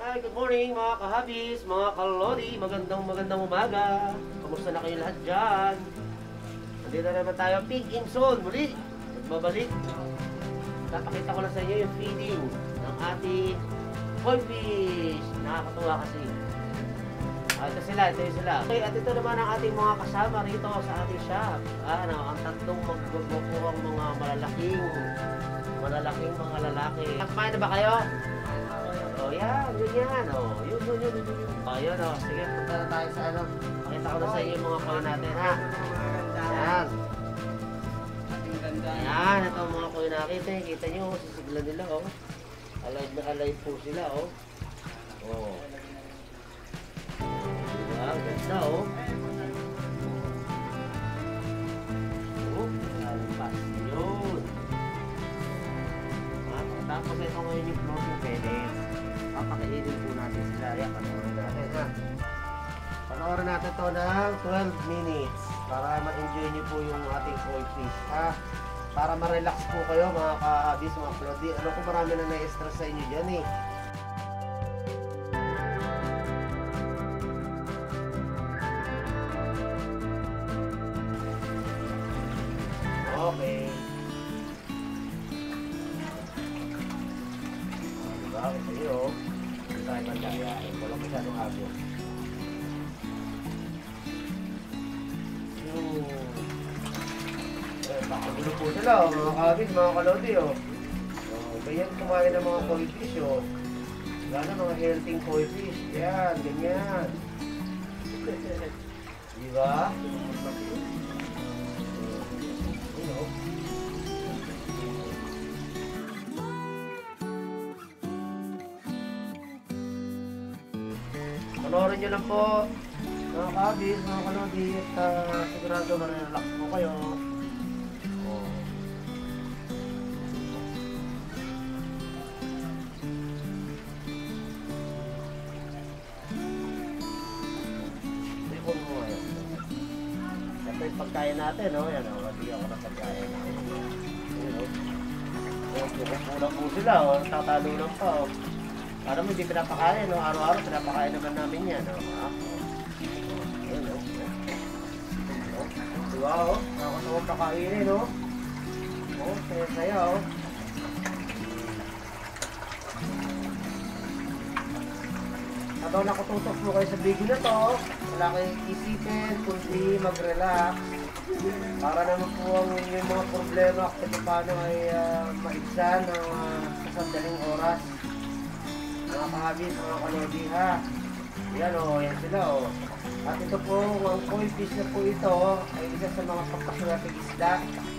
Hi, good morning mga kahabis, mga kalodi, magandang umaga. Kamusta na kayo lahat dyan? Nandito na naman tayo, Pig in Soul, muli. Nagbabalik. Napakita ko lang sa inyo yung feeding ng ating koi fish. Nakakatuwa kasi. Ito sila. Okay, at ito naman ang ating mga kasama rito sa ating shop. Ang tatlong magbubukuhang mga malalaking mga lalaki. Kumain na ba kayo? Yan. Yun. Yun. Sige, punta na tayo sa ano. Pakita ko na sa inyo yung mga koi natin, ha? Yan. Yan, ito ang mga koi natin. Kita nyo, sisigla nila, oh. Alive na alive po sila, oh. Oh. Diba? Ganda, oh. Oh, alpas. Yun. Tapos ito ngayon yung floating pellets. Papakainin po natin sila. Yan, panoorin natin, ha. Panoorin natin to ng 12 minutes para ma-enjoy nyo po yung ating koi fish, ha. Para ma-relax po kayo mga kahabis, mga plodi. Ano kung marami na na-stress sa inyo dyan, eh. Okay. Diba? Ito yun. Hindi tayo mandaya. Walang masyadong agos. Pakagulo po sila, mga kabis, mga kalodi, oh. Ganyan kumain ng mga koi fish, oh. Lalo mga healthy koi fish. Yan, ganyan. Diba? Panoorin nyo lang po, mga kabis, mga kalodi, at sigurado ma-relax po kayo. Ito yung pagkain natin, no? Yan, oh. Hindi ako na pagkain natin. Yan, oh. Kulang po sila, oh. Tatalunan pa, oh. Parang hindi pinapakain, no? Araw-araw pinapakain naman namin yan, no? Yan, oh. Diba, oh? Nakakasawang pakainin, no? Oh, saya-saya, oh. Habang nakututok mo kayo sa video na to, wala kayong isipin, kundi mag-relax. Para naman po ang inyong mga problema kung paano ay maigsan ng sa sandaling oras. Mga kahabis, mga kalodi, ha. Yan, o, yan sila, o. At ito po, ang koi fish na po ito ay isa sa mga pagkasulateng isda.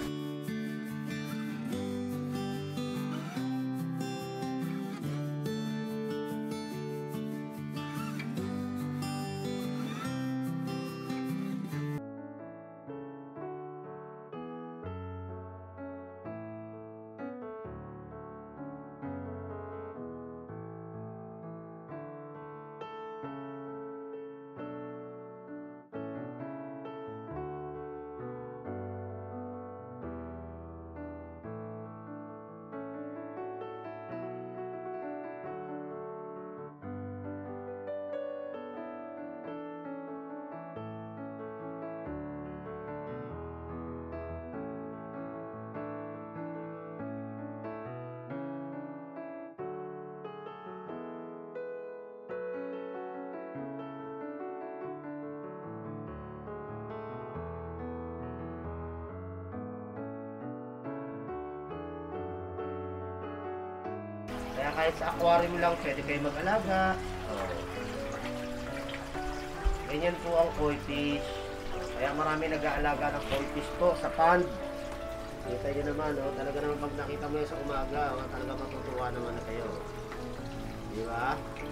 Kaya kahit sa aquarium lang, pwede kayo mag-alaga. Ganyan po ang koi fish. Kaya marami nag-aalaga ng koi fish po sa pond. Kita nyo naman, oh, talaga naman pag nakita mo yan sa umaga, talaga matutuwa naman na kayo. Di ba?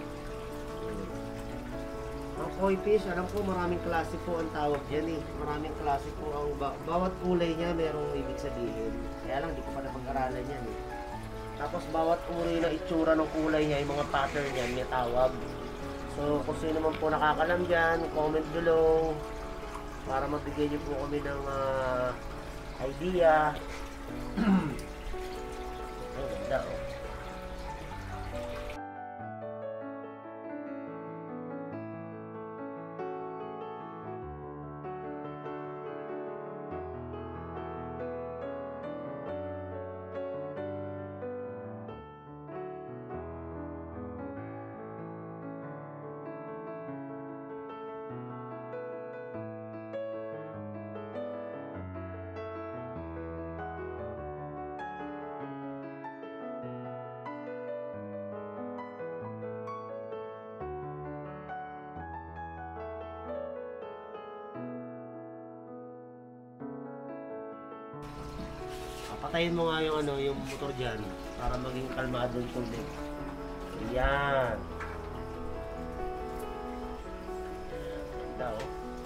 Ang koi fish, alam ko maraming klase po ang tawag dyan, eh. Maraming klase po ang bawat kulay niya merong ibig sabihin. Kaya lang, di ko pa napag-aralan yan, eh. Tapos bawat uri na itsura ng kulay niya, yung mga pattern niya, may tawag. So kung sino man po nakakalam dyan, comment below para mabigyan niyo po kami ng idea. Ang ganda, oh. Patayin mo nga yung ano, yung motor dyan para maging kalmado yung tubig. Ayan. Ganda oh.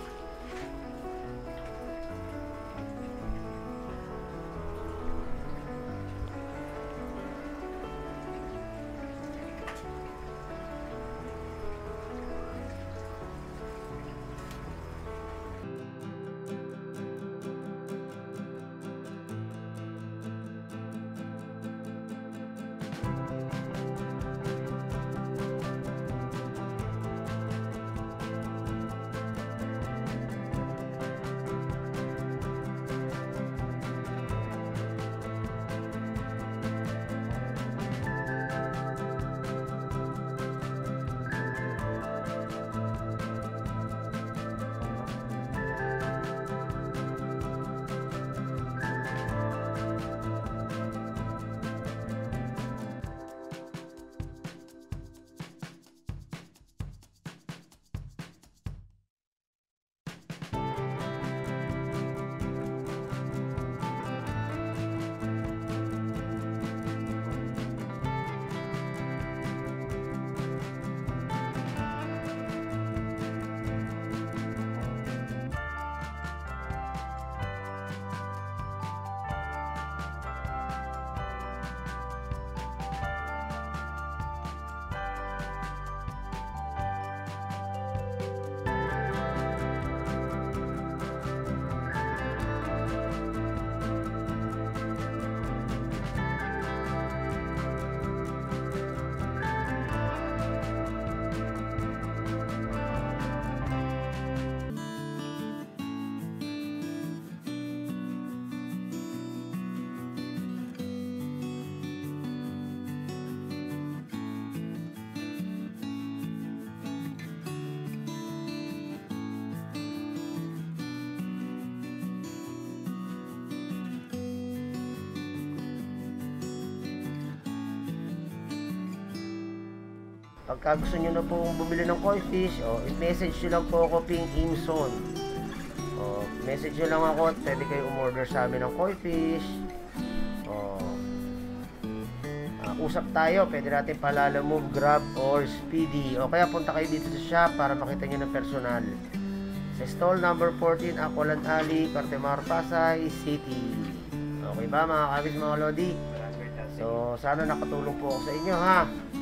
Pagka gusto nyo na pong bumili ng koi fish, i-message nyo lang po ako, Ping Imson. Message nyo lang ako at pwede kayo umorder sa amin ng koi fish. Usap tayo, pwede natin Palalamove, Grab, or Speedy. O kaya punta kayo dito sa shop para makita nyo ng personal. Sa stall number 14, Aqualand Alley, Cartemar, Pasay City. Okay ba mga kabis, mga lodi? So, sana nakatulong po ako sa inyo ha.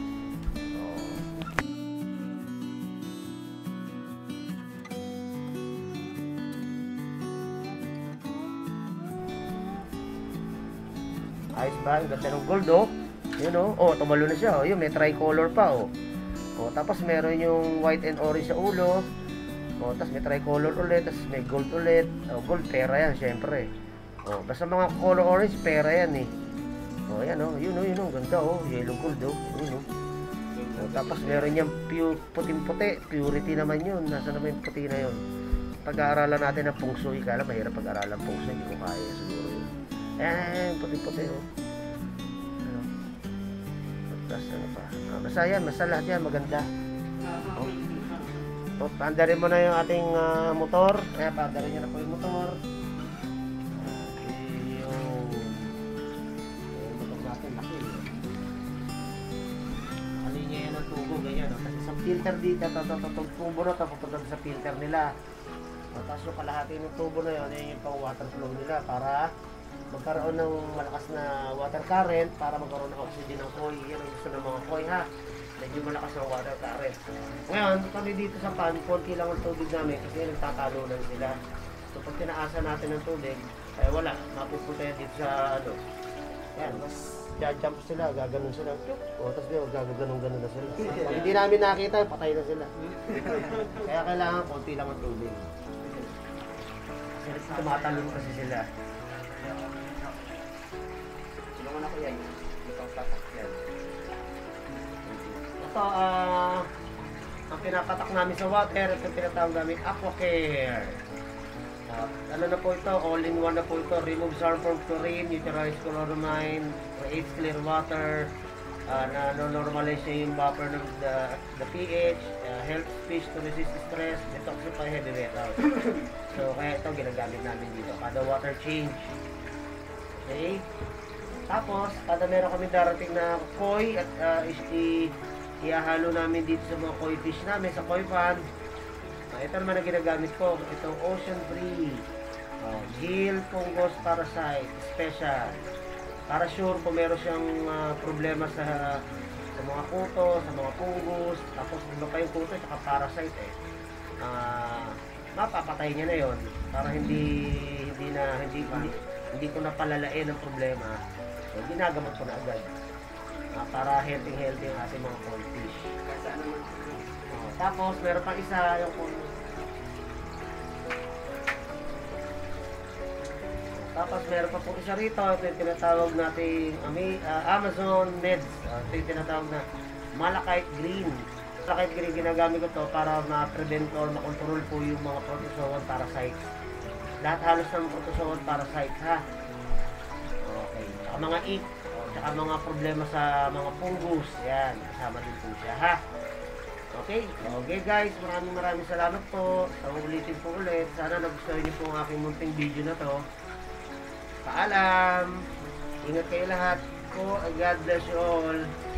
Ayos ba? Ang ganda ng gold oh. Yun oh. Oh, tumalo na siya oh. Yun, may tricolor pa oh. Oh, tapos meron yung white and orange sa ulo. Oh, tapos may tricolor ulit, tapos may gold ulit. Oh, gold pera yan, syempre. Oh, basta mga color orange pera yan eh. Oh, yan oh. Yun oh, ganda oh. Yellow gold oh. Yun oh. Oh, tapos meron yung puting-puti, purity naman yun. Nasa naman yung puti na yun. Pag-aaralan natin ng feng shui, kala mahirap pag-aaralan ng feng shui, hindi ko kaya siguro yun. Puti-puti oh. Ano? Tapos ano pa? Basta yan, basta lahat yan, maganda. Oh. So, paandarin mo na yung ating motor. Paandarin nyo na po yung motor. Yung motor natin, laki. Kalinya yan ang tubo, ganyan. Kasi sa filter dito, tubo na ito, papunta sa filter nila. Tapos yung kalahati ng tubo na yun, yun yung pang water flow nila para magkaroon ng malakas na water current, para magkaroon ng oxygen ng koi. Yan ang gusto ng mga koi ha. Medyo malakas ng water current. Ngayon, kami dito sa pan, konti lang ang tubig namin kasi nagtatalunan sila. So pag tinaasa natin ng tubig, wala, mapupunta yan dito sa ano. Yan, mas jump sila, gaganon sila. O, tapos gaganon-ganon na sila. Pag hindi namin nakita, patay na sila. Kaya kailangan konti lang ang tubig. Kasi tumatalon kasi sila. Tulungan ako yan. Itong tatak yan. Ito, ang pinapatak namin sa water at ang pinatawag namin AquaCare. Ano na po ito? All-in-one na po ito. Removes harmful chlorine, neutralizes chloramine, creates clear water, na-normalize niya yung buffer ng the pH, helps fish to resist stress, detoxify heavy metals. So, kaya ito ginagamit namin dito. Kada water change. Okay? Tapos, kada meron kami darating na koi at ihahalo namin dito sa mga koi fish namin sa koi pan. Ito naman ang ginagamit ko. Itong Ocean Free. Gill Fungus Parasite Special. Para sure kung meron siyang problema sa mga kuto, sa mga fungus, tapos iba pa yung kuto at parasite mapapatay niya na yon para hindi ko napalalain ang problema. So, ginagamot ko na agad para healthy ang ating mga koi fish. Tapos meron pang isa yung tapos meron pa po isa rito, ito yung tinatawag nating Amazon Meds. Ito yung tinatawag na Malachite Green. Malachite Green, ginagamit ko to para ma-prevent or ma-control po yung mga protozoan parasites. Lahat halos ng protozoan parasites, ha? Okay. Saka mga ick, saka mga problema sa mga fungus. Yan, kasama din po siya, ha? Okay? Okay guys, maraming salamat po. So, ulitin po ulit. Sana nagustuhan niyo po ang aking munting video na to. Paalam! Ingat kayo lahat po. God bless you all.